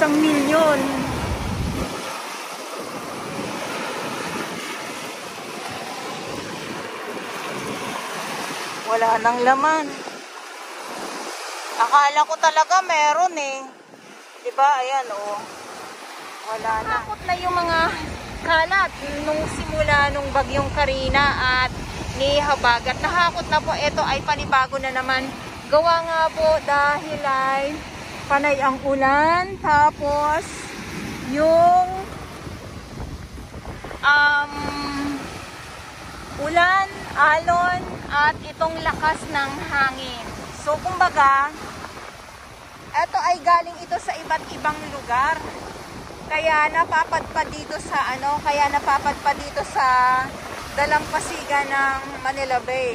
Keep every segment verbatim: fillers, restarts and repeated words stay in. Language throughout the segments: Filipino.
isang milyon. Wala nang laman. Akala ko talaga meron eh. Diba? Ayan oh. Wala na. Takot na yung mga kalat nung simula nung bagyong Karina at ni Habagat. Nahakot na po. Ito ay panibago na naman. Gawa nga po dahil ay panay ang ulan. Tapos yung um, ulan, alon at itong lakas ng hangin. So kumbaga, ito ay galing ito sa iba't ibang lugar. Kaya napapadpad dito sa ano, kaya napapadpad dito sa dalampasigan ng Manila Bay.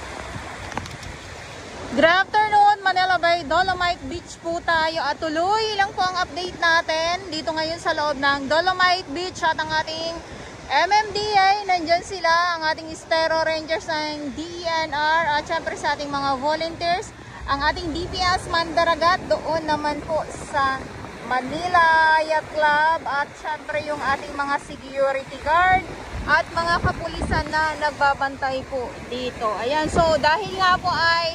Good afternoon, Manila Bay, Dolomite Beach po tayo at tuloy lang po ang update natin dito ngayon sa loob ng Dolomite Beach at ang ating M M D A, nandyan sila, ang ating Estero Rangers ng D E N R at syempre sa ating mga volunteers, ang ating D P S Mandaragat doon naman po sa Manila Yacht Club at syempre yung ating mga security guard at mga kapulisan na nagbabantay po dito. Ayan, so dahil nga po ay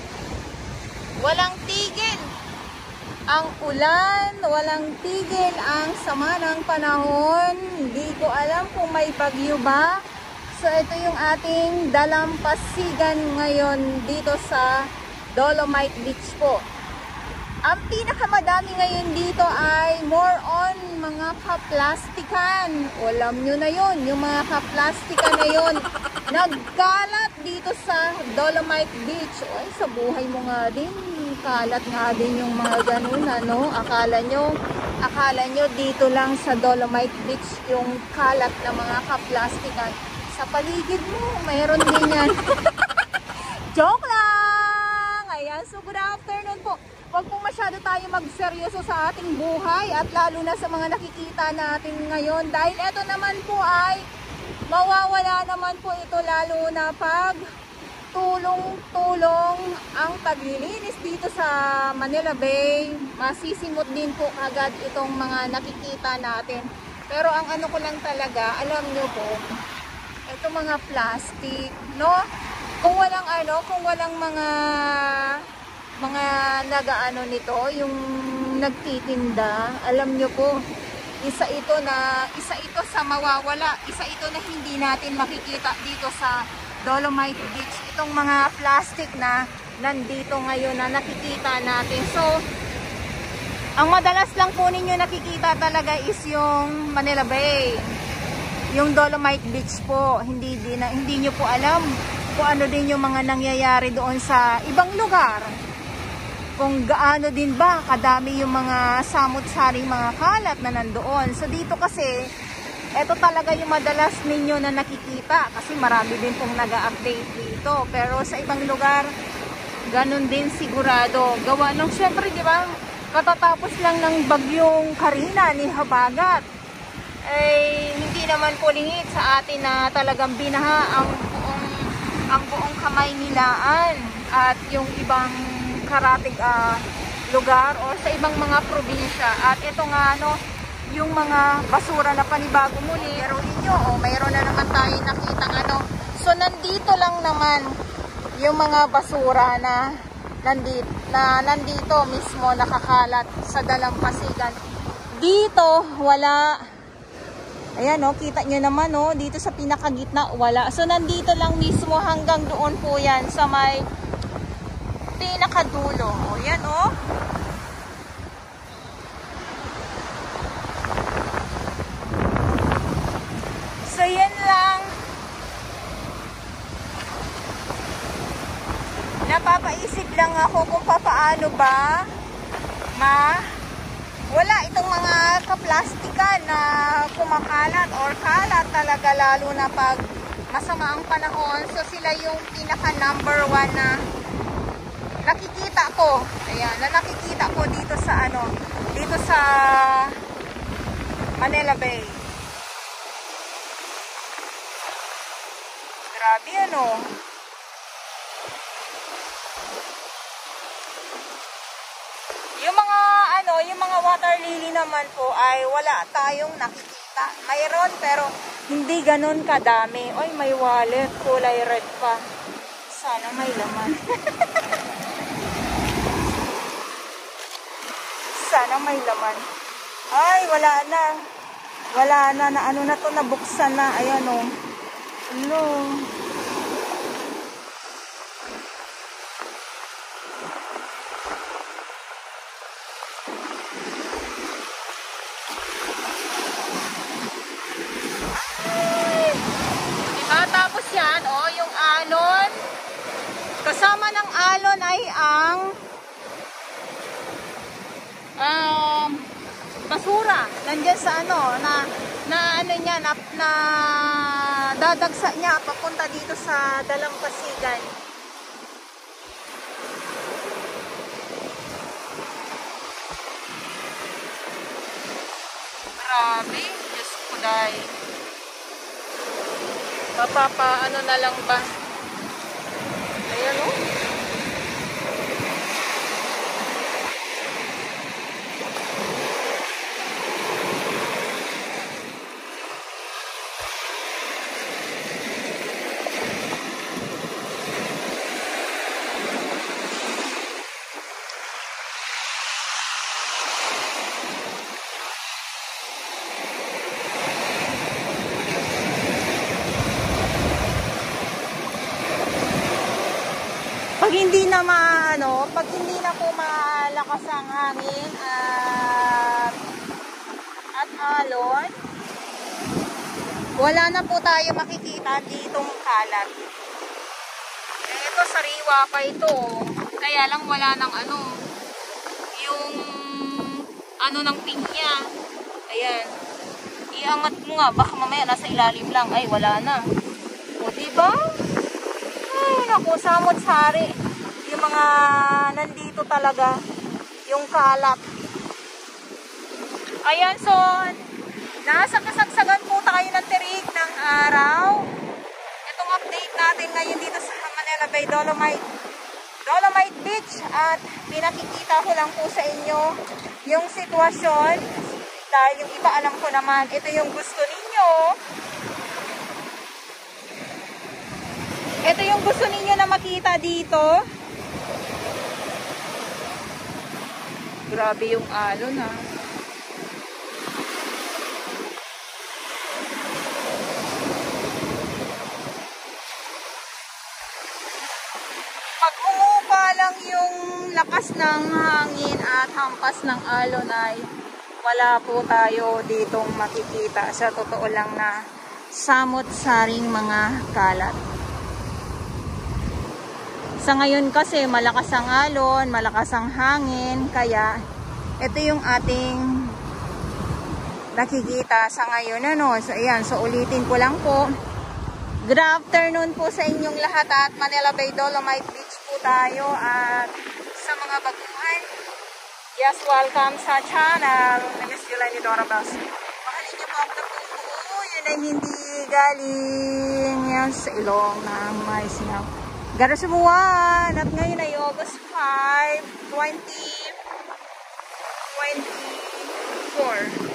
walang tigil ang ulan, walang tigil ang sama ng panahon. Hindi ko alam kung may bagyo ba. So ito yung ating dalampasigan ngayon dito sa Dolomite Beach po. Ang pinakamadami ngayon dito ay more on mga kaplastikan. Alam nyo na yun, yung mga kaplastikan na yun. Nagkalat dito sa Dolomite Beach. Oy, sa buhay mo nga din, kalat nga din yung mga ganun, ano? Akala nyo, akala nyo dito lang sa Dolomite Beach yung kalat na mga kaplastikan. Sa paligid mo, mayroon din yan. Joke lang! Ayan, so good afternoon po. Huwag po masyado tayo magseryoso sa ating buhay at lalo na sa mga nakikita natin ngayon. Dahil ito naman po ay mawawala naman po ito lalo na pag tulong-tulong ang paglilinis dito sa Manila Bay. Masisimot din po agad itong mga nakikita natin. Pero ang ano ko lang talaga, alam nyo po, ito mga plastic, no? Kung walang ano, kung walang mga mga nagaano nito, yung nagtitinda, alam nyo po, isa ito na isa ito sa mawawala, isa ito na hindi natin makikita dito sa Dolomite Beach, itong mga plastic na nandito ngayon na nakikita natin. So ang madalas lang po ninyo nakikita talaga is yung Manila Bay, yung Dolomite Beach po. Hindi din, hindi nyo po alam kung ano din yung mga nangyayari doon sa ibang lugar, kung gaano din ba kadami yung mga samut-saring mga kalat na nandoon. So dito kasi, ito talaga yung madalas ninyo na nakikita kasi marami din pong nag-update dito. Pero sa ibang lugar, ganun din sigurado. Gawa nung syempre, di ba, katatapos lang ng bagyong Karina ni Habagat. Eh, hindi naman po lingid sa atin na talagang binaha ang buong, ang buong kamay nilaan at yung ibang karatig uh, lugar o sa ibang mga probinsya. At ito nga ano, yung mga basura na panibago muli, pero ninyo, o oh, mayroon na naman tayo nakitang ano. So nandito lang naman yung mga basura na nandito, na nandito mismo nakakalat sa dalampasigan. Dito wala. Ayan o, oh, kita nyo naman o, oh, dito sa pinakagitna wala. So nandito lang mismo hanggang doon po yan sa may pinakadulo. O, yan o. So, yan lang. Napapaisip lang ako kung papaano ba ma wala itong mga kaplastikan na kumakalat or kalat talaga lalo na pag masama ang panahon. So, sila yung pinaka number one na nakikita ko, ayan, na nakikita ko dito sa ano, dito sa Manila Bay. Grabe ano. Yung mga ano, yung mga water lily naman po ay wala tayong nakikita. Mayroon pero hindi ganun kadami. Oy, may wallet, kulay red pa. Sana may laman. Sana may laman. Ay, wala na. Wala na, na ano na to, nabuksan na. Ayan o. Oh. Hello. Tapos yan, oh, yung alon. Kasama ng alon ay ang um, basura. Nandiyan sa ano, na, na ano niya, na, na dadagsa niya papunta dito sa Dalampasigan. Grabe, Diyos ko dahil. Mapapa ano na lang ba? Ayan o. Oh. Pag hindi na maano, pag hindi na po malakas ang hangin at, at alon, wala na po tayo makikita ditong kalat. Eh, ito, sariwa pa ito. Kaya lang wala ng ano, yung ano ng pinya. Ayan. Iangat mo nga, baka mamaya nasa ilalim lang. Ay, wala na. O, diba? Ay, naku, samot-sari. Yung mga nandito talaga, yung kalat. Ayan, so, nasa kasagsagan po tayo ng tirik ng araw. Itong update natin ngayon dito sa Manila Bay Dolomite, Dolomite Beach. At pinakikita ko lang po sa inyo yung sitwasyon. Dahil yung iba alam ko naman, ito yung gusto ninyo. Ito yung gusto ninyo na makita dito. Grabe yung alon ha. Pag umupa lang yung lakas ng hangin at hampas ng alon ay wala po tayo ditong makikita. Sa totoo lang na samot-saring mga kalat. Sa ngayon kasi malakas ang alon, malakas ang hangin, kaya ito yung ating nakikita sa ngayon. Ano? So ayan, so ulitin ko lang po. Good afternoon po sa inyong lahat at Manila Bay Dolomite Beach po tayo. At sa mga baguhan, yes, welcome sa channel. Miss Yolani Dora Bells. Mahalin niyo po ako na po. Yun ay hindi galing yan sa ilong ng may singaw. Gara sa buwan. At ngayon ay August five, twenty twenty-four.